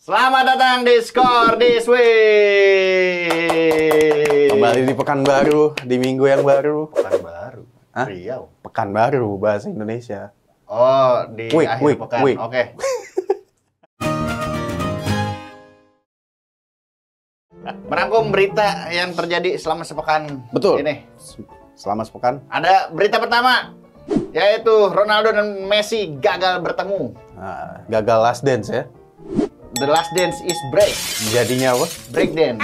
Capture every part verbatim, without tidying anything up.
Selamat datang di Score This Week. Kembali di pekan baru, di minggu yang baru. Pekan baru? Hah? Riau. Pekan baru, bahasa Indonesia. Oh, di Week, akhir week, pekan. week. Oke. Merangkum berita yang terjadi selama sepekan Betul. ini. Selama sepekan. Ada berita pertama, yaitu Ronaldo dan Messi gagal bertemu. Nah, gagal last dance ya. The last dance is break. Jadinya apa? Break dance.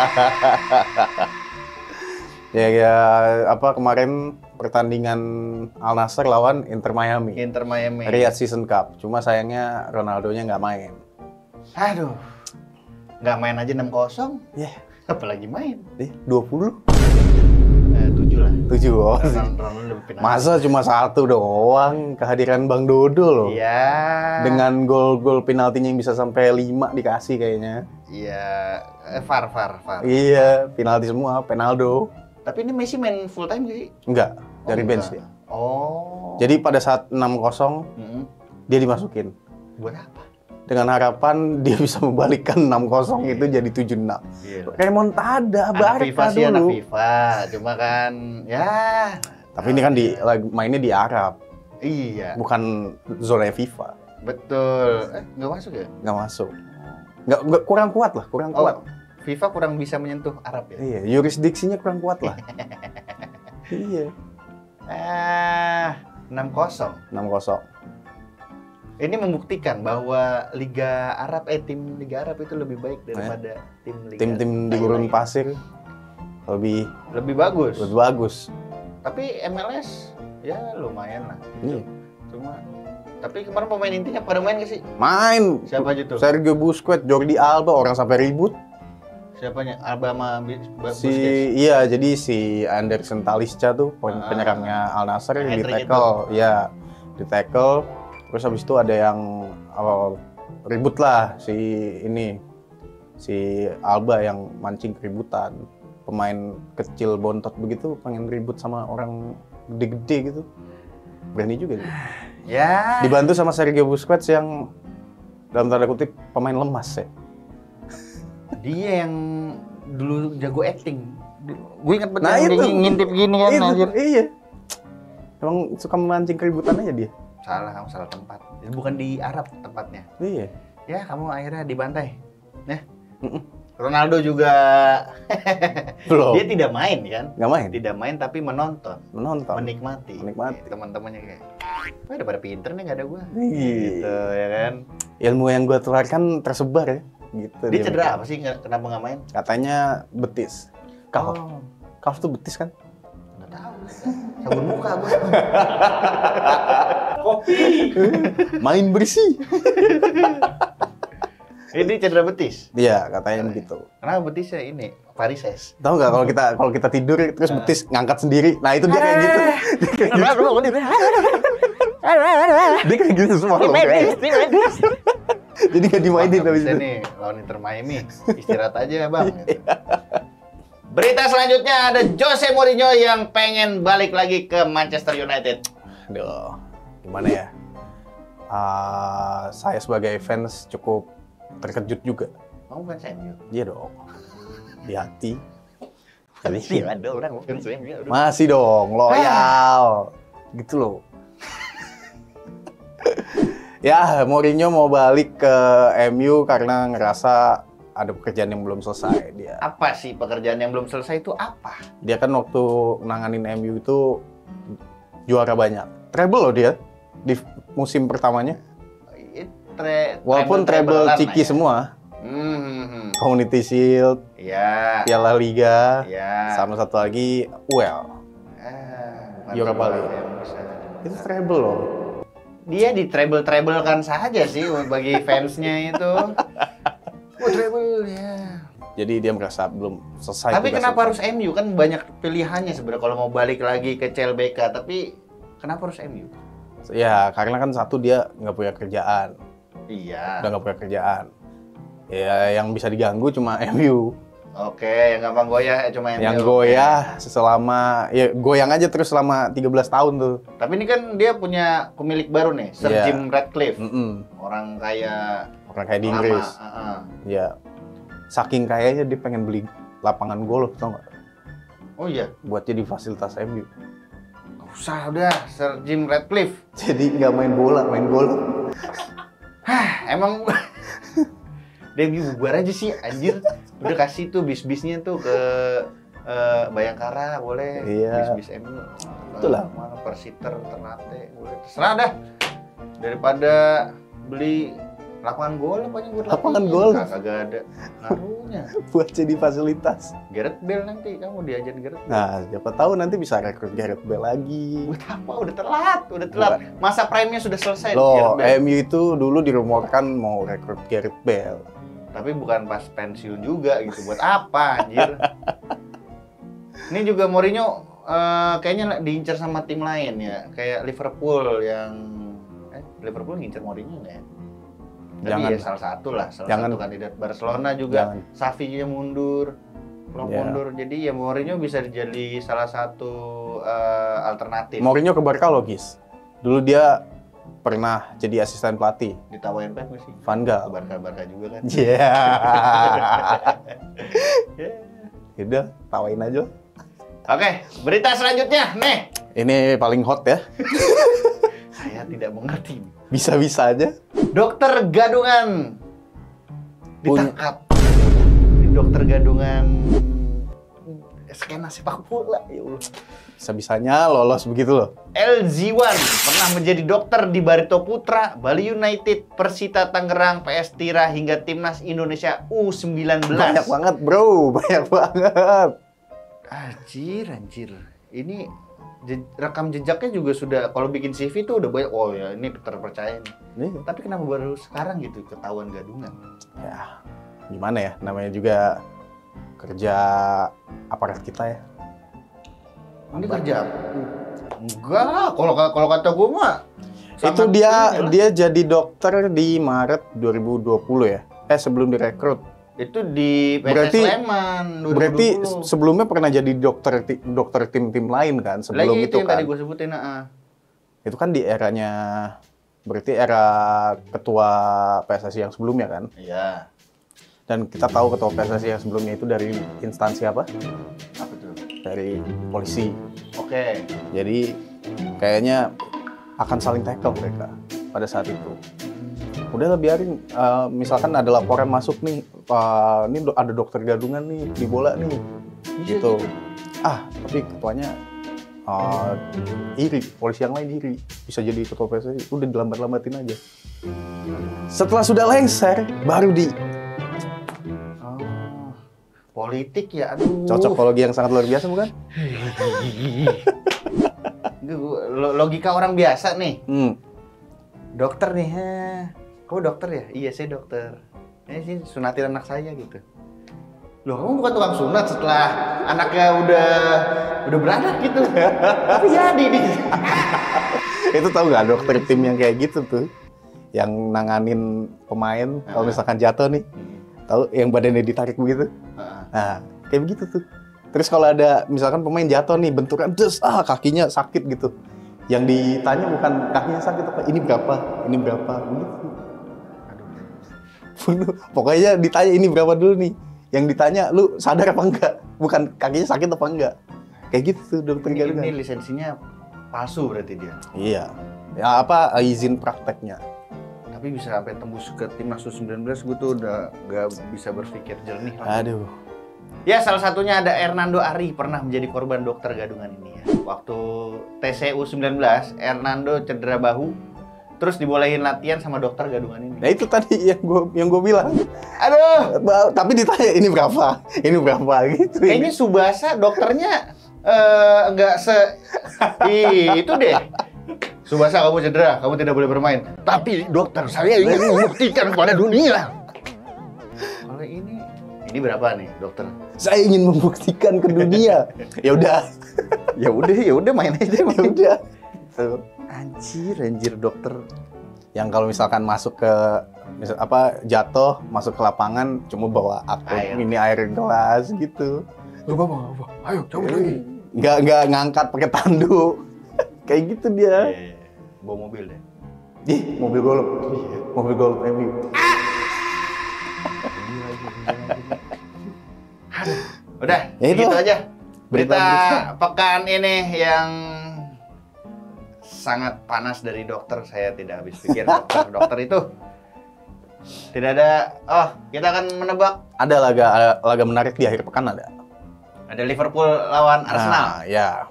ya, ya, apa kemarin pertandingan Al Nassr lawan Inter Miami. Inter Miami. Riyadh Season Cup. Cuma sayangnya Ronaldonya nggak main. Aduh. Nggak main aja enam kosong. Ya, yeah. Apalagi main. Eh, dua puluh. Eh, tujuh lah. tujuh. Oh. Ronaldo penalti. Masa cuma satu doang kehadiran Bang Dodo loh. Iya. Dengan gol-gol penaltinya yang bisa sampai lima dikasih kayaknya. Iya, eh, far, far, far. Iya, penalti semua, Penaldo. Tapi ini Messi main full time gak sih? Enggak, dari Oh, bench enggak. dia. Oh. Jadi pada saat enam kosong, Mm-mm. dia dimasukin. Buat apa? Dengan harapan dia bisa membalikkan enam kosong itu jadi tujuh enam. Gila. Remontada, Anak FIFA Barca sih anak dulu. FIFA, cuma kan ya. Tapi ini kan di lag- mainnya di Arab, Iya, bukan zona FIFA. betul. Eh, nggak masuk ya? Nggak masuk. Nggak, nggak- kurang kuat lah, kurang Oh, kuat. FIFA kurang bisa menyentuh Arab ya? Iya, jurisdiksinya kurang kuat lah. Iya. Ah, enam kosong. enam kosong. Ini membuktikan bahwa Liga Arab, eh tim Liga Arab itu lebih baik daripada tim Liga Tim-tim di gurun Thailand. pasir lebih Lebih bagus. lebih bagus. Tapi M L S ya lumayan lah. Iya. Cuma tapi kemarin pemain intinya pada main gak sih? Main. Siapa aja tuh? Sergio Busquets, Jordi Alba, orang sampai ribut. Siapanya? Alba sama Bis- Busquets. Si iya, jadi si Anderson Talisca tuh pen- Ah. penyerangnya Al Nassr di Hat-trick tackle, ya di tackle. Terus habis itu ada yang oh, ribut lah si ini si Alba yang mancing keributan. Pemain kecil bontot begitu pengen ribut sama orang gede-gede gitu. Berani juga dia. Ya. Dibantu sama Sergio Busquets yang dalam tanda kutip pemain lemas ya. Dia yang dulu jago acting. Gue ingat betul Nah, yang itu. dia ngintip gini kan Itu, anjir. iya. Emang suka memancing keributan aja dia. Salah, kamu salah tempat. Bukan di Arab tempatnya. Iya. Ya, kamu akhirnya dibantai. Ya. Mm-mm. Ronaldo juga Belum. dia tidak main kan? Nggak main. Tidak main tapi menonton, Menonton. menikmati. Menikmati. Teman-temannya kayak, wah udah pada pinter nih nggak ada gua. Iya. Gitu ya kan? Ilmu yang gue tularkan tersebar ya. Gitu. Dia cedera apa sih? Nggak- Kenapa nggak main? Katanya betis. Calf. Oh, Calf tuh betis kan? nggak tahu. Sabun muka gua. Main bersih. Ini cedera betis. Iya, katanya begitu. Kenapa betisnya ini? Varises. Tahu nggak kalau kita kalau kita tidur terus betis ngangkat sendiri. Nah, itu dia kayak gitu. Dia kayak gitu. Dia kayak gitu semua. loh. Jadi nggak dimainin Nggak habis bisa itu. nih lawan Inter Miami. Istirahat aja bang. Gitu. Berita selanjutnya ada Jose Mourinho yang pengen balik lagi ke Manchester United. Aduh, gimana ya? Ah, saya sebagai fans cukup terkejut juga. Kamu fans M U? Iya dong. Di hati. Tapi Iya ada orang fans M U. Aduh. masih dong, loyal. Gitu loh. Ya, Mourinho mau balik ke M U karena ngerasa ada pekerjaan yang belum selesai dia. Apa sih pekerjaan yang belum selesai itu apa? Dia kan waktu nanganin M U itu juara banyak. Treble loh dia di musim pertamanya. Tre Walaupun treble ciki semua. Hmm, Community Shield, ya, Piala Liga, ya. sama satu lagi U E L. Ah, bukan Europa treble League. yang bisa. Itu treble loh. Dia di treble treble kan saja sih bagi fansnya itu. Oh treble ya. Jadi dia merasa belum selesai. Tapi tugasnya. kenapa harus M U? Kan banyak pilihannya sebenarnya kalau mau balik lagi ke C L B K. Tapi kenapa harus M U? Ya, karena kan satu dia nggak punya kerjaan. Iya. Udah nggak punya kerjaan. Ya, yang bisa diganggu cuma M U. Oke, yang gampang goyah eh, cuma M U. Yang goyah selama, ya goyang aja terus selama tiga belas tahun tuh. Tapi ini kan dia punya pemilik baru nih, Sir Iya. Jim Ratcliffe. Mm-mm. Orang kaya Orang kaya di Lama, Inggris. uh-uh. Ya, saking kayanya dia pengen beli lapangan golf, tau nggak? Oh iya? Buat jadi fasilitas M U. Gak usah udah, Sir Jim Ratcliffe. Jadi nggak main bola, main golf. Hah, emang dia bubar aja sih, anjir. Udah kasih tuh bis-bisnya tuh ke uh, Bayangkara, boleh. Iya. Bis-bis M U. Itulah. Mana Persiter, Ternate, boleh. Terserah dah. Daripada beli lapangan golf apa buat Lapangan latihan. golf? Kagak ada ngaruhnya. Buat jadi fasilitas. Gareth Bale nanti kamu diajarin Gareth Bale. Nah, siapa tahu nanti bisa rekrut Gareth Bale lagi. Buat apa? Udah telat, udah telat. Masa prime-nya sudah selesai. Loh, Gareth Bale. M U itu dulu dirumorkan mau rekrut Gareth Bale. Tapi bukan pas pensiun juga gitu. Buat apa, anjir? Ini juga Mourinho uh, kayaknya diincar sama tim lain ya. Kayak Liverpool yang eh Liverpool ngincar Mourinho nggak ya? Tapi Jangan. ya salah satu lah, salah Jangan. satu kandidat. Barcelona juga, Jangan. Xavi-nya mundur, Klopp Ya. mundur. Jadi ya Mourinho bisa jadi salah satu uh, alternatif. Mourinho ke Barca logis. Dulu dia pernah jadi asisten pelatih. Ditawain Pep nggak sih? Van Ke Gaal. Barca-Barca juga kan? Iya. Udah, tawain aja. Oke, berita selanjutnya, nih. Ini paling hot ya. Saya tidak mengerti. Bisa-bisa aja. Dokter gadungan Punya- ditangkap. Ini dokter gadungan skena sepak bola, ya Allah. Bisa-bisanya lolos begitu loh. L Z satu pernah menjadi dokter di Barito Putra, Bali United, Persita Tangerang, P S Tira hingga Timnas Indonesia U sembilan belas. Banyak banget, bro. Banyak banget. Anjir, anjir. Ini je- rekam jejaknya juga sudah, kalau bikin C V tuh udah banyak. Oh ya, ini terpercaya nih. Nih, Tapi kenapa baru sekarang gitu ketahuan gadungan? ya gimana ya? Namanya juga kerja aparat kita ya. Ini kerja apa? Enggak, kalau kalau kata gue mah Itu sangat dia inilah. dia jadi dokter di Maret dua ribu dua puluh ya. Eh sebelum direkrut. Itu di P S S Berarti- Sleman dua ribu dua puluh. Berarti sebelumnya pernah jadi dokter ti- dokter tim-tim lain kan sebelum lagi itu yang kan. tadi gue sebutin, ah. Itu kan di eranya berarti era ketua P S S I yang sebelumnya kan. Iya. Dan kita tahu ketua P S S I yang sebelumnya itu dari instansi apa? Apa tuh? Dari polisi. Oke. Jadi kayaknya akan saling tackle mereka pada saat itu. Udah lah biarin, eh, misalkan ada laporan masuk nih, eh, ini do- ada dokter gadungan nih di bola nih, gitu. Ah, tapi ketuanya eh, iri, polisi yang lain iri, bisa jadi ketua P S S I, udah dilambat-lambatin aja. Setelah sudah lengser, baru di Oh, politik ya, aduh. cocokologi yang sangat luar biasa bukan? Itu gua- lo- logika orang biasa nih. Hmm. Dokter nih, ha. Kamu dokter ya? Iya, saya dokter. Ini sih sunatin anak saya gitu. Loh, kamu bukan tukang sunat setelah anaknya udah udah beranak gitu. Tapi jadi nih. Itu tahu nggak dokter tim yang kayak gitu tuh, yang nanganin pemain kalau misalkan jatuh nih, tahu yang badannya ditarik begitu? Heeh. Nah, kayak begitu tuh. Terus kalau ada misalkan pemain jatuh nih, benturan, terus ah kakinya sakit gitu. Yang ditanya bukan kakinya sakit apa, ini berapa, ini berapa, begitu. Pokoknya ditanya ini berapa dulu nih. Yang ditanya, lu sadar apa enggak? Bukan kakinya sakit apa enggak? Kayak gitu tuh dokter Ini, gadungan. ini lisensinya palsu berarti dia. Iya. Ya apa izin prakteknya. Tapi bisa sampai tembus ke timnas U sembilan belas, gue tuh udah gak bisa berpikir jernih lah. Aduh. Ya, salah satunya ada Hernando Ari, pernah menjadi korban dokter gadungan ini ya. Waktu T C U sembilan belas, Hernando cedera bahu, terus dibolehin latihan sama dokter gadungan ini. Nah itu tadi yang gue yang gue bilang. Aduh, Ba- Tapi ditanya ini berapa, ini berapa gitu. kayaknya Subasa dokternya eh, nggak se Ih, itu deh. Subasa, kamu cedera, kamu tidak boleh bermain. Tapi dokter, saya ingin membuktikan kepada dunia. Kalau ini, ini berapa nih dokter? Saya ingin membuktikan ke dunia. Ya udah, Ya udah, ya udah main aja, ya main. udah. Tuh. Anjir, anjir dokter. Yang kalau misalkan masuk ke misal apa jatuh masuk ke lapangan cuma bawa aku Air. ini air gelas gitu. Gak apa-apa, gak apa-apa. Ayo, coba lagi. Nggak nggak ngangkat pakai tanduk. Kayak gitu dia. Bawa mobil deh. Ih, mobil golf. Mobil golf M U. Udah, Ya itu. gitu aja. Berita, Berita-berita. pekan ini yang sangat panas dari dokter. Saya tidak habis pikir dokter. Dokter itu tidak ada. Oh, kita akan menebak. Ada laga laga menarik di akhir pekan ada. Ada Liverpool lawan Arsenal. Nah, ya.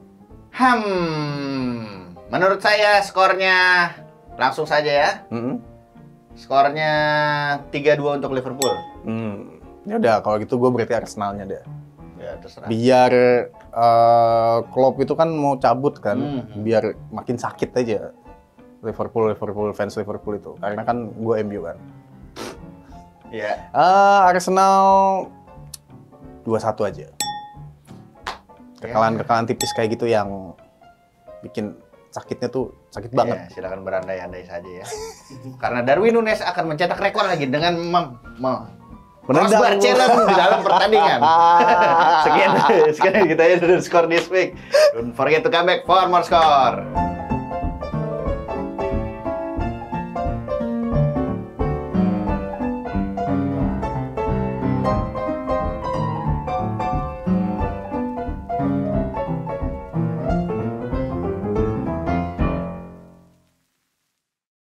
Hmm, menurut saya skornya langsung saja ya. Mm-mm. Skornya tiga dua untuk Liverpool. Hmm. Ya udah kalau gitu gue berarti Arsenalnya deh. Ya, terserah. Biar eh, Klopp itu kan mau cabut kan, Hmm. biar makin sakit aja Liverpool Liverpool fans Liverpool itu. Karena kan gue M U kan. Ya. Eh, Arsenal dua satu aja. Kekalahan-kekalahan tipis kayak gitu yang bikin sakitnya tuh sakit banget. Ya, silakan berandai-andai saja ya. Karena Darwin Nunes akan mencetak rekor lagi dengan mem, mem Menendang. crossbar challenge di dalam pertandingan. sekian, sekian kita ya dari Score This Week. Don't forget to come back for more score.